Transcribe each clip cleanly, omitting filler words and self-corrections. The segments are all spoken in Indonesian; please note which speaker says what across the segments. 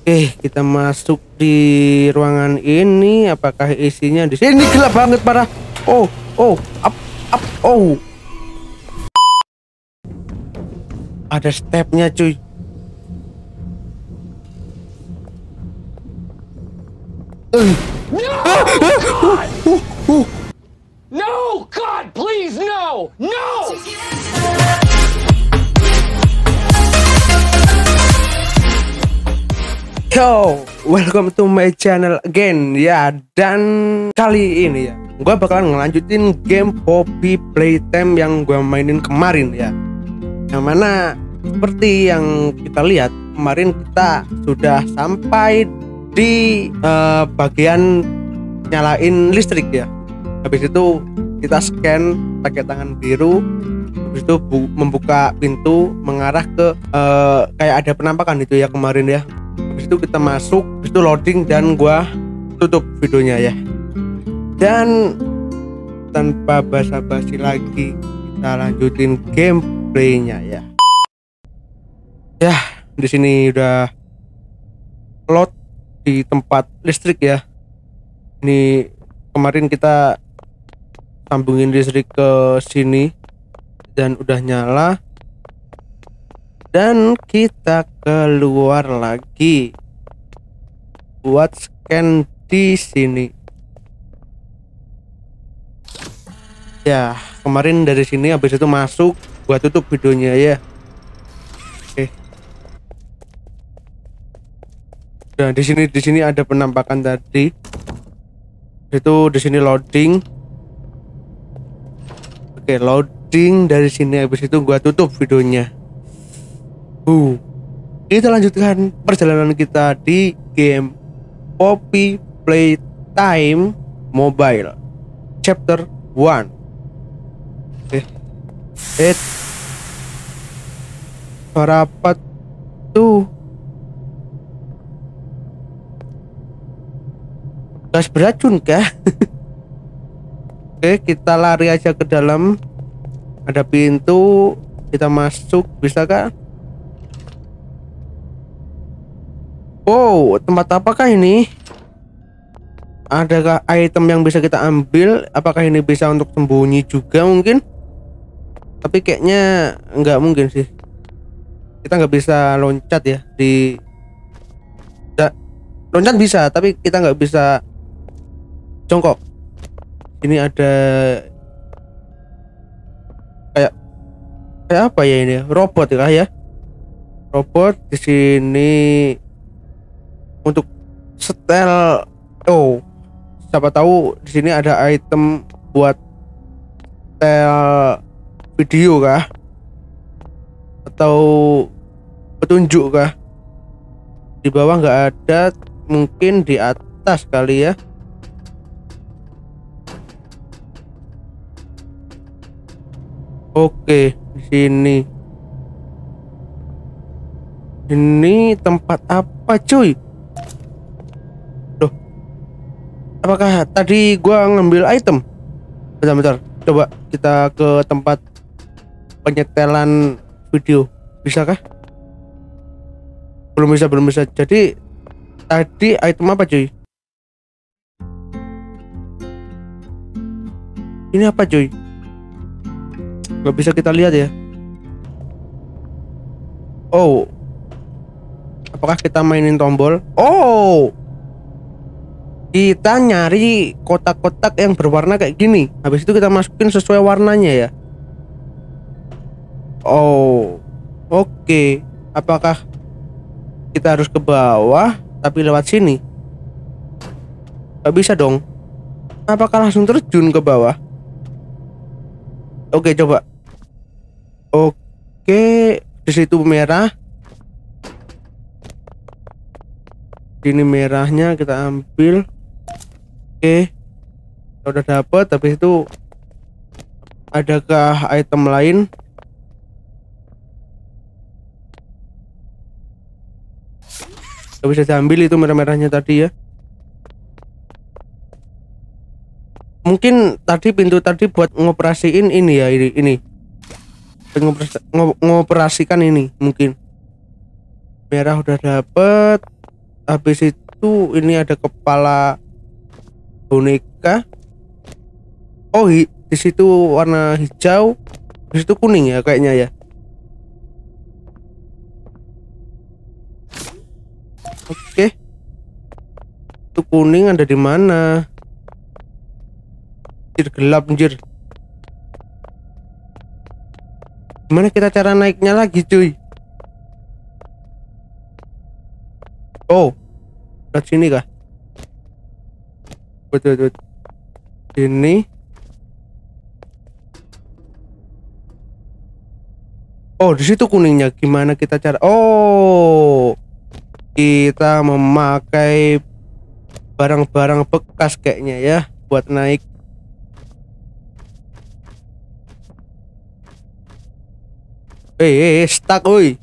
Speaker 1: Kita masuk di ruangan ini. Apakah isinya di sini? Gelap banget parah. Oh, up, oh. Ada stepnya, cuy.
Speaker 2: No, God, please, no, no!
Speaker 1: Yo, welcome to my channel again ya. Dan kali ini ya, gue bakalan ngelanjutin game Poppy Playtime yang gue mainin kemarin ya. Yang mana seperti yang kita lihat kemarin, kita sudah sampai di bagian nyalain listrik ya. Habis itu kita scan pakai tangan biru. Habis itu membuka pintu mengarah ke kayak ada penampakan itu ya kemarin ya. Habis itu kita masuk, habis itu loading dan gua tutup videonya ya. Dan tanpa basa-basi lagi, kita lanjutin gameplaynya ya. Ya, di sini udah load di tempat listrik ya. Ini kemarin kita sambungin listrik ke sini dan udah nyala. Dan kita keluar lagi buat scan di sini. Ya, kemarin dari sini habis itu masuk, gua tutup videonya ya. Oke. Nah, di sini ada penampakan tadi. Itu di sini loading. Oke, loading dari sini habis itu gua tutup videonya. Kita lanjutkan perjalanan kita di game Poppy Playtime Mobile Chapter 1. Suara apa tuh? Gas beracun kah? Oke, kita lari aja ke dalam. Ada pintu, kita masuk, bisa kah? Oh, tempat apakah ini? Adakah item yang bisa kita ambil? Apakah ini bisa untuk sembunyi juga mungkin? Tapi kayaknya nggak mungkin sih. Kita nggak bisa loncat ya di. Loncat bisa, tapi kita nggak bisa jongkok. Ini ada kayak apa ya ini? Robot ya? Robot di sini. Untuk setel, siapa tahu di sini ada item buat setel video kah? Atau petunjuk kah? Di bawah nggak ada, mungkin di atas kali ya. Oke, di sini. Ini tempat apa, cuy? Apakah tadi gua ngambil item? Bentar, coba kita ke tempat penyetelan video. Bisa kah? Belum bisa. Jadi tadi item apa, cuy? Ini apa, cuy? Gak bisa kita lihat ya. Apakah kita mainin tombol? Kita nyari kotak-kotak yang berwarna kayak gini. Habis itu kita masukin sesuai warnanya ya. Oke. Apakah kita harus ke bawah tapi lewat sini? Gak bisa dong. Apakah langsung terjun ke bawah? Oke, coba. Oke, di situ merah. Ini merahnya kita ambil. Oke, udah dapet. Habis itu adakah item lain? Gak bisa diambil itu merah-merahnya tadi ya. Mungkin tadi pintu tadi buat ngoperasiin ini ya, ini. Ngoperasikan ini mungkin. Merah udah dapet. Habis itu ini ada kepala boneka. Oh, di situ warna hijau, di situ kuning ya kayaknya ya. Oke. Itu kuning ada di mana? Anjir, gelap anjir. Gimana kita cara naiknya lagi, cuy? Oh, ke sini kah? Betul. Ini. Oh, di situ kuningnya. Gimana kita cara? Oh, kita memakai barang-barang bekas kayaknya ya buat naik. Stuck, oi.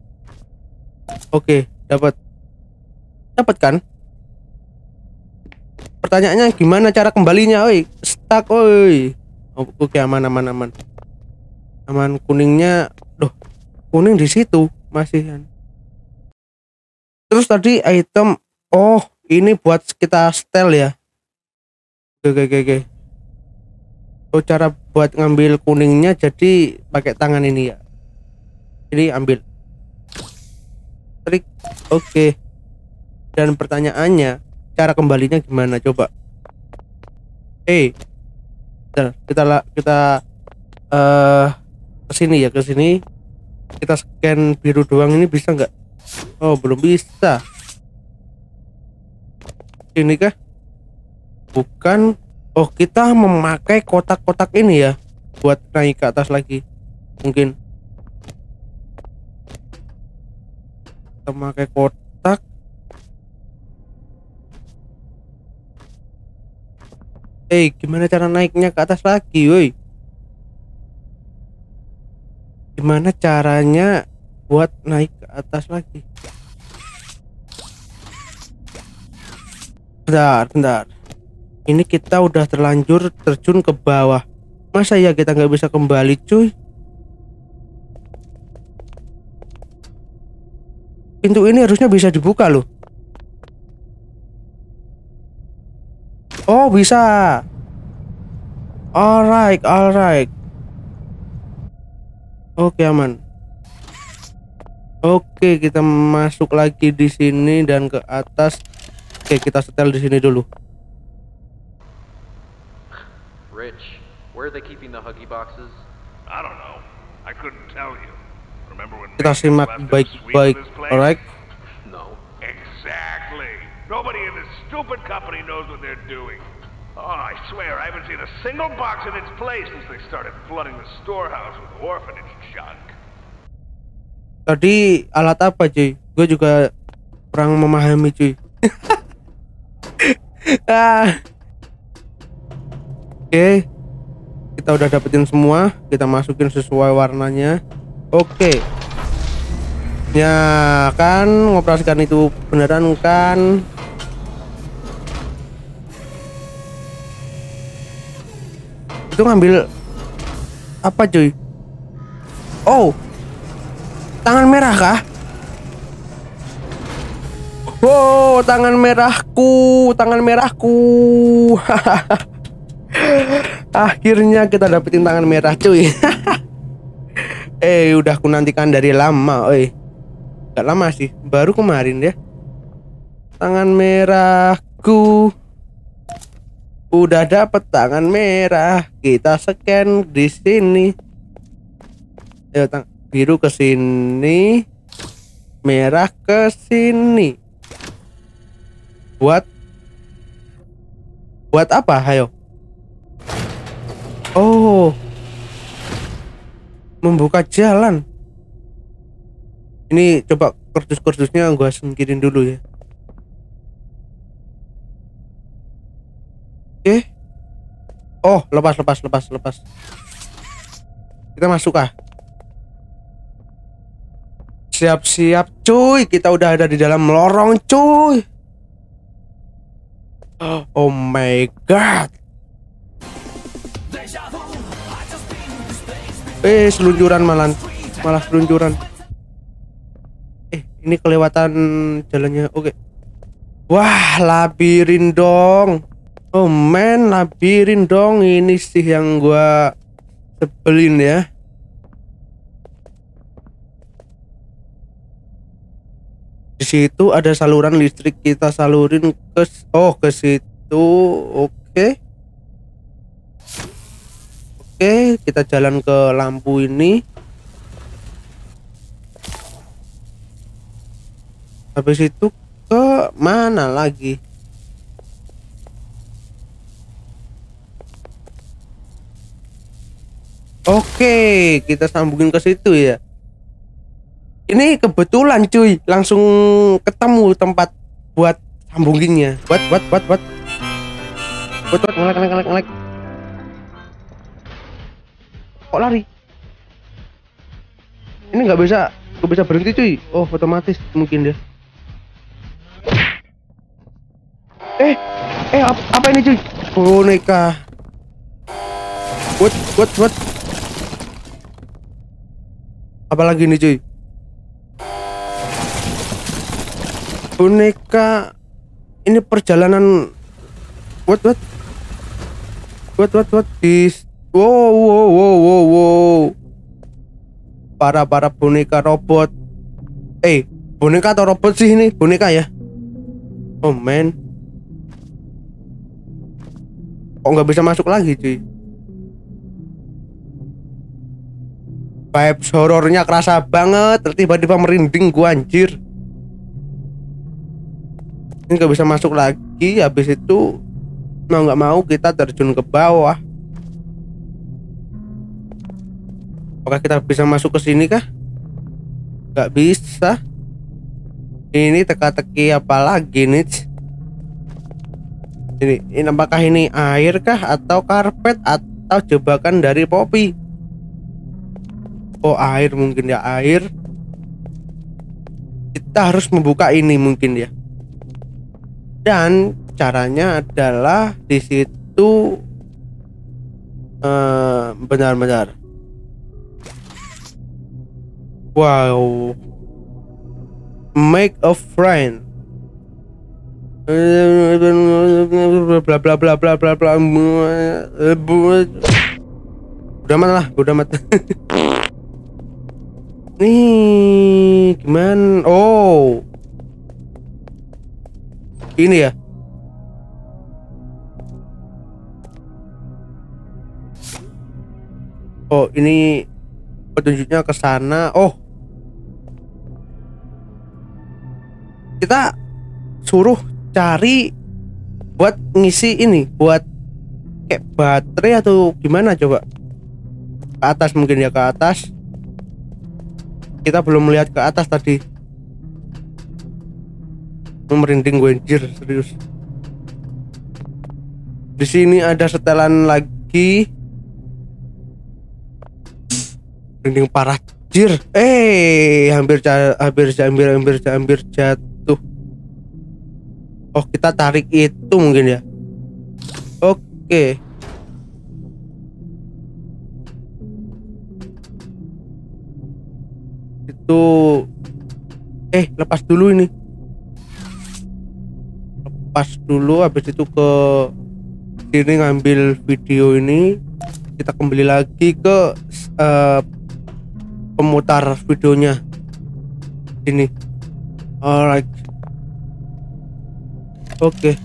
Speaker 1: Oke, dapat kan? Pertanyaannya gimana cara kembalinya, oi? Stuck, oi. Oke, aman. Aman, kuningnya. Duh, kuning di situ masih kan. Terus tadi item, oh, ini buat kita setel ya. Oke. Oh, cara buat ngambil kuningnya jadi pakai tangan ini ya. Ini ambil. Trik. Oke. Dan pertanyaannya, cara kembalinya gimana coba? Kita kesini ya, kesini. Kita scan biru doang ini bisa nggak? Oh, belum bisa. Ini kah? Bukan. Oh, kita memakai kotak-kotak ini ya buat naik ke atas lagi. Mungkin kita memakai kotak. Gimana cara naiknya ke atas lagi, woi? Gimana caranya buat naik ke atas lagi? Bentar. Ini kita udah terlanjur terjun ke bawah. Masa ya kita nggak bisa kembali, cuy? Pintu ini harusnya bisa dibuka loh. Oh, bisa. Alright. Oke, aman. Oke, kita masuk lagi di sini dan ke atas. Oke, kita setel di sini dulu.
Speaker 3: Rich, where are they keeping the Huggy boxes?
Speaker 4: I don't know. I couldn't tell you. Remember when
Speaker 1: Kita simak baik-baik, alright?
Speaker 3: No.
Speaker 4: Exactly. Nobody in this stupid company knows what they're doing. Oh, I swear I haven't seen a single box in its place since they started flooding the storehouse with orphanage junk.
Speaker 1: Tadi alat apa, cuy? Gue juga kurang memahami, cuy. Oke, kita udah dapetin semua. Kita masukin sesuai warnanya. Oke. Ya kan, mengoperasikan itu beneran kan? Itu ngambil apa, cuy? Oh, tangan merah kah? Wow, tangan merahku. Akhirnya kita dapetin tangan merah, cuy. Udah aku nantikan dari lama, Gak lama sih, baru kemarin ya. Tangan merahku. Udah dapet tangan merah. Kita scan di sini. Ayo, biru ke sini, merah ke sini. Buat apa, ayo? Oh, membuka jalan. Ini coba kardus-kardusnya gua singkirin dulu ya. Oke. Oh, lepas. Kita masuk kah? Siap-siap, cuy. Kita udah ada di dalam lorong, cuy. Oh my god. Seluncuran malah seluncuran. Ini kelewatan jalannya. Oke. Wah, labirin dong. Oh man, labirin dong. Ini sih yang gua sebelin ya. Di situ ada saluran listrik, kita salurin ke situ. Oke. Oke, kita jalan ke lampu ini. Habis itu ke mana lagi? Oke, kita sambungin ke situ ya. Ini kebetulan cuy, langsung ketemu tempat buat sambunginnya. Buat ngelek. Kok lari? Ini nggak bisa berhenti cuy. Oh, otomatis mungkin dia. Apa ini cuy? Boneka. What? Apa lagi nih cuy? Boneka. Ini perjalanan. What? Wow. Para boneka robot. Boneka atau robot sih ini? Boneka ya. Oh man. Kok nggak bisa masuk lagi cuy? Vibes horornya kerasa banget. Tiba-tiba merinding gua anjir. Ini nggak bisa masuk lagi. Habis itu mau nggak mau kita terjun ke bawah. Apakah kita bisa masuk ke sini kah? Nggak bisa. Ini teka-teki apa lagi nih? Ini apakah ini air kah atau karpet atau jebakan dari Poppy? Oh, air mungkin ya, air. Kita harus membuka ini mungkin ya. Dan caranya adalah di situ benar-benar. Wow. Make a friend. Bla bla bla bla bla bla. Udah amat. Nih, gimana? Oh. Ini ya. Oh, ini petunjuknya ke sana. Oh. Kita suruh cari buat ngisi ini, buat kayak baterai atau gimana coba? Ke atas mungkin ya, ke atas. Kita belum melihat ke atas tadi. Merinding gue anjir, serius. Di sini ada setelan lagi. Merinding parah anjir. Hampir jatuh. Oh, kita tarik itu mungkin ya. Oke. Itu lepas dulu ini. Lepas dulu, habis itu ke sini ngambil video ini. Kita kembali lagi ke pemutar videonya. Sini. Alright. Oke.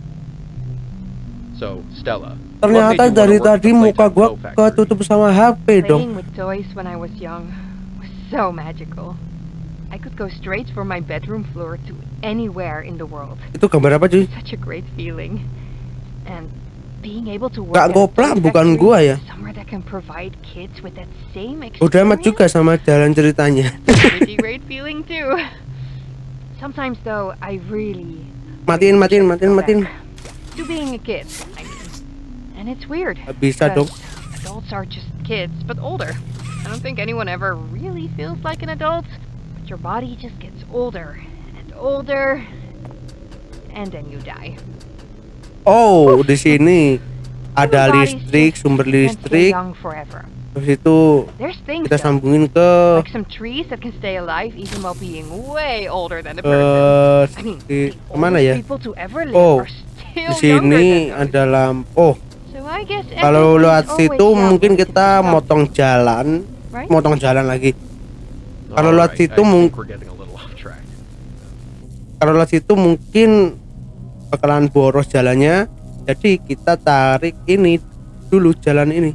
Speaker 3: So, Stella,
Speaker 1: Ternyata dari tadi muka gua ketutup sama HP dong.
Speaker 5: Playing with toys when I was young was so magical. I could go straight from my bedroom floor to anywhere in the world.
Speaker 1: Itu gambar apa cuy?
Speaker 5: Such a great feeling. And being able to work
Speaker 1: Kak
Speaker 5: at a
Speaker 1: Goplak
Speaker 5: toy
Speaker 1: bukan
Speaker 5: factory,
Speaker 1: gua ya.
Speaker 5: somewhere that can provide kids with that same
Speaker 1: Udah amat juga
Speaker 5: experience.
Speaker 1: sama jalan ceritanya.
Speaker 5: Pretty great feeling too. Sometimes though, I really
Speaker 1: Matiin.
Speaker 5: to being a kid, I mean. And it's weird.
Speaker 1: Bisa dong.
Speaker 5: because adults are just kids, but older. I don't think anyone ever really feels like an adult, but your body just gets older and older, and then you die.
Speaker 1: Oh, di sini ada
Speaker 5: Human bodies
Speaker 1: listrik,
Speaker 5: just
Speaker 1: sumber
Speaker 5: can't stay
Speaker 1: listrik.
Speaker 5: young forever.
Speaker 1: Habis itu
Speaker 5: There's things
Speaker 1: kita
Speaker 5: though,
Speaker 1: sambungin ke
Speaker 5: like some trees that can stay alive even while being way older than the person. I mean, the
Speaker 1: kemana
Speaker 5: oldest
Speaker 1: ya?
Speaker 5: people to ever live
Speaker 1: Oh,
Speaker 5: are
Speaker 1: di
Speaker 5: still younger
Speaker 1: sini
Speaker 5: than those.
Speaker 1: ada lampu. Oh,
Speaker 5: So I guess
Speaker 1: kalau
Speaker 5: everything's
Speaker 1: lewat
Speaker 5: always
Speaker 1: situ mungkin
Speaker 5: shouting
Speaker 1: kita
Speaker 5: to
Speaker 1: motong jalan,
Speaker 5: right?
Speaker 1: motong jalan lagi. Kalau lewat
Speaker 3: Alright,
Speaker 1: situ
Speaker 3: I
Speaker 1: mung-
Speaker 3: think we're getting a little off track.
Speaker 1: Kalau lewat situ mungkin bakalan boros jalannya. Jadi kita tarik ini dulu, jalan ini.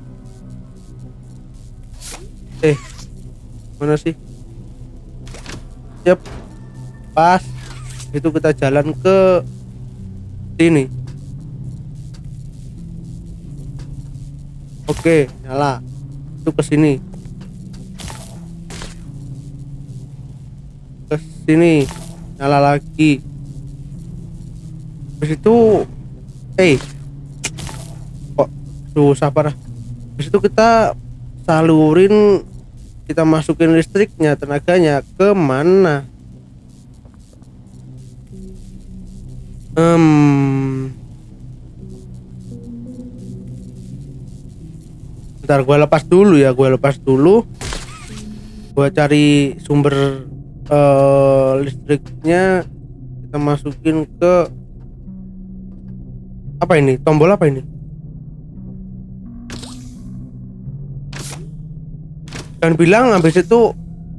Speaker 1: Mana sih? Yep. Pas. Itu kita jalan ke sini. Oke, nyala. Itu ke sini. Ke sini. Nyala lagi. Habis itu kok susah parah. Habis itu kita salurin, kita masukin listriknya, tenaganya ke mana? Bentar, gue lepas dulu. Gue cari sumber listriknya. Kita masukin ke apa ini? Tombol apa ini? Dan bilang habis itu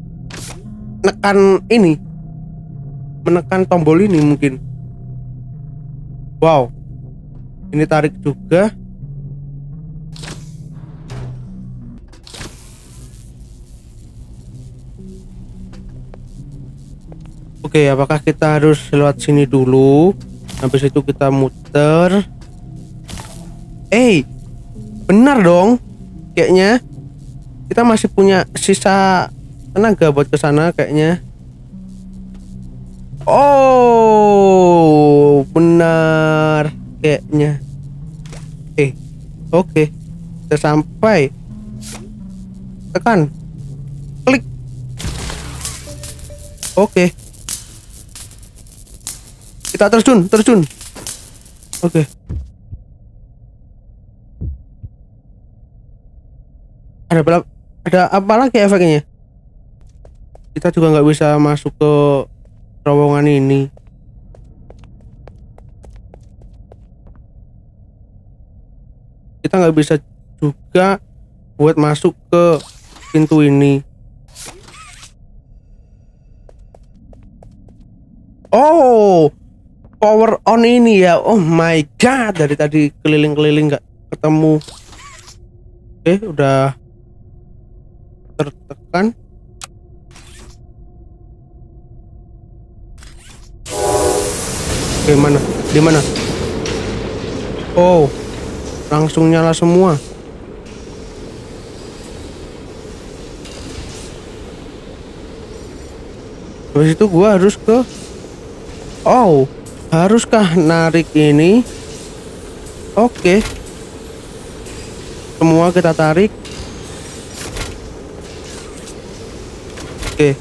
Speaker 1: menekan tombol ini mungkin. Wow, ini tarik juga. Oke, apakah kita harus lewat sini dulu? Habis itu kita muter. Benar dong. Kayaknya kita masih punya sisa tenaga buat ke sana kayaknya. Oh, benar kayaknya. Oke. Kita sampai. Tekan. Klik. Oke. Kita terjun. Oke. Ada apa lagi efeknya? Kita juga nggak bisa masuk ke terowongan ini. Kita nggak bisa juga buat masuk ke pintu ini. Oh, power on ini ya. Oh my god, dari tadi keliling-keliling nggak ketemu. Udah tertekan. Mana? Di mana? Oh, langsung nyala semua. Habis itu gua harus ke. Oh, haruskah narik ini? Oke. Semua kita tarik. Oke.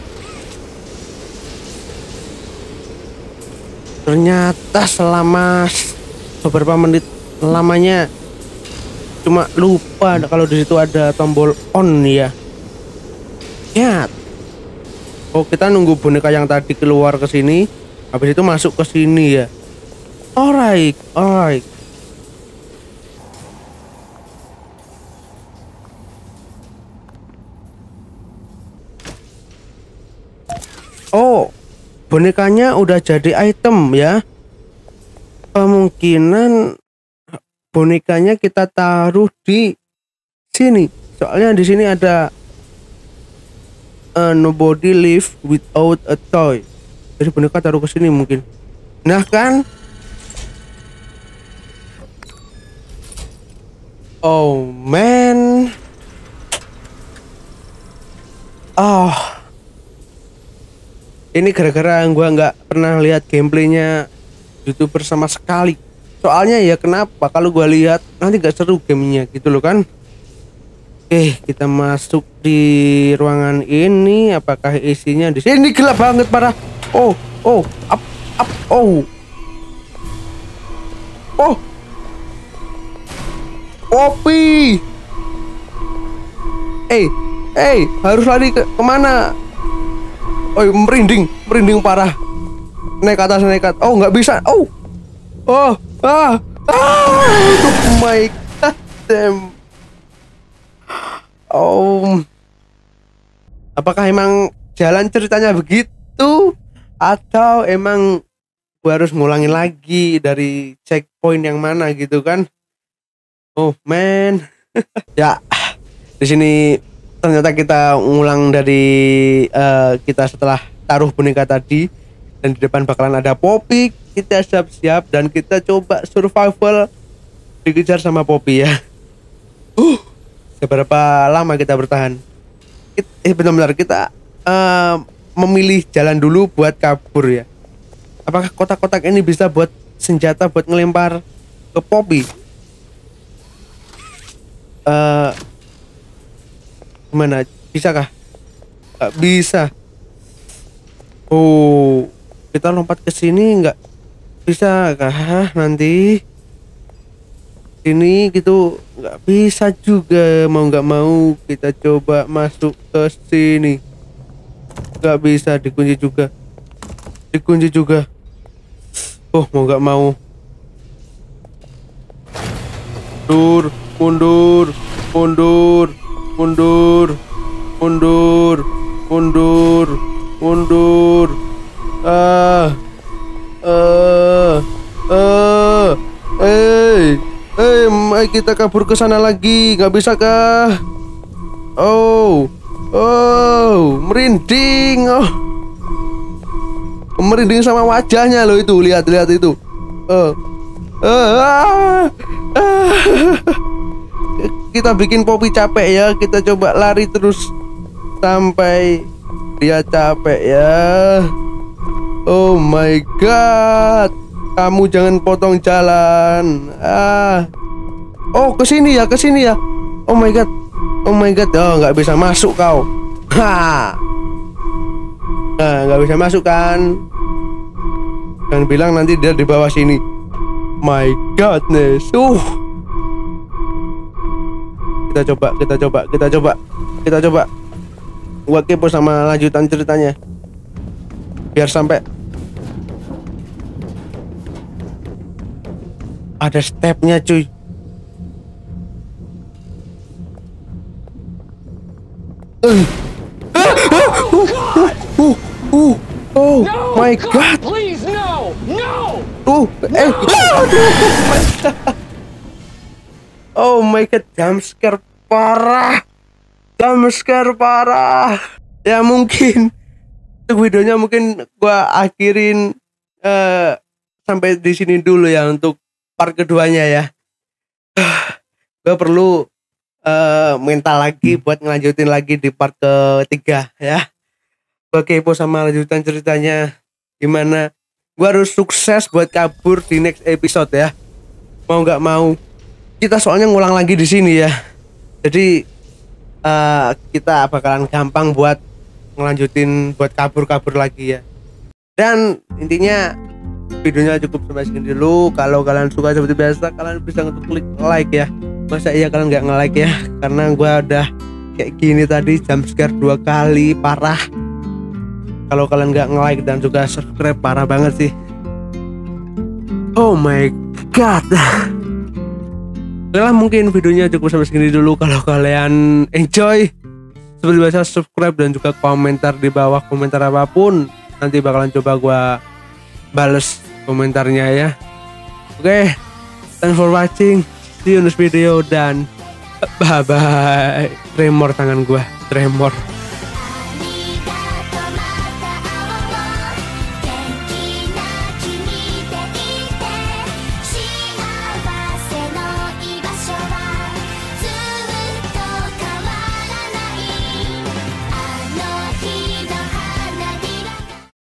Speaker 1: Ternyata selama beberapa menit lamanya cuma lupa kalau di situ ada tombol on ya. Oh, kita nunggu boneka yang tadi keluar ke sini, habis itu masuk ke sini ya. Alright. Oh, bonekanya udah jadi item ya. Kemungkinan bonekanya kita taruh di sini. Soalnya di sini ada nobody live without a toy. Jadi boneka taruh ke sini mungkin. Nah kan? Oh man. Ini gara-gara gua nggak pernah lihat gameplaynya YouTuber sama sekali. Soalnya ya kenapa? Kalau gua lihat nanti nggak seru gamenya gitu loh kan. Kita masuk di ruangan ini. Apakah isinya di sini? Gelap banget parah. Oh, up. Kopi. harus lari kemana? Oh, merinding parah. Naik atas. Oh, nggak bisa. Oh my god damn. Oh, apakah emang jalan ceritanya begitu atau emang gua harus ngulangin lagi dari checkpoint yang mana gitu kan? Oh man. Ya, di sini ternyata kita ngulang dari kita setelah taruh boneka tadi, dan di depan bakalan ada Poppy. Kita siap-siap dan kita coba survival dikejar sama Poppy ya. Seberapa lama kita bertahan? Benar-benar kita memilih jalan dulu buat kabur ya. Apakah kotak-kotak ini bisa buat senjata buat ngelempar ke Poppy? Gimana? Bisakah? Gak bisa. Oh, kita lompat ke sini nggak bisa kah nanti? Ini gitu nggak bisa juga, mau nggak mau kita coba masuk ke sini. Nggak bisa, dikunci juga. Oh, mau nggak mau. Mundur. Mari kita kabur ke sana lagi, nggak bisa kah? Oh, merinding. Merinding sama wajahnya loh itu, lihat itu. Kita bikin Poppy capek ya, kita coba lari terus sampai dia capek ya. Oh my god, kamu jangan potong jalan. Oh, kesini ya. Oh my god. Oh, nggak bisa masuk kau. Nggak bisa masuk kan? Jangan bilang nanti dia di bawah sini. My godness. Kita coba. Gua kepo sama lanjutan ceritanya. Biar sampai ada stepnya cuy. Oh my god.
Speaker 2: Please, no!
Speaker 1: Oh my god, jump scare parah. Ya mungkin untuk videonya mungkin gua akhirin sampai di sini dulu ya untuk part keduanya ya. Gua perlu mental lagi buat ngelanjutin lagi di part ketiga ya. Gua kepo sama lanjutan ceritanya gimana. Gua harus sukses buat kabur di next episode ya. Mau nggak mau. Kita soalnya ngulang lagi di sini ya. Jadi kita bakalan gampang buat ngelanjutin buat kabur lagi ya. Dan intinya videonya cukup sampai sini dulu. Kalau kalian suka seperti biasa, kalian bisa klik like ya. Masa iya kalian nggak nge-like ya? Karena gua udah kayak gini tadi, jump scare 2 kali, parah. Kalau kalian nggak nge-like dan juga subscribe, parah banget sih. Oh my god. Oke, mungkin videonya cukup sampai segini dulu. Kalau kalian enjoy, seperti biasa subscribe dan juga komentar di bawah, komentar apapun nanti bakalan coba gua bales komentarnya ya. Oke, thanks for watching, see you next video dan bye bye. Tremor tangan gua, tremor.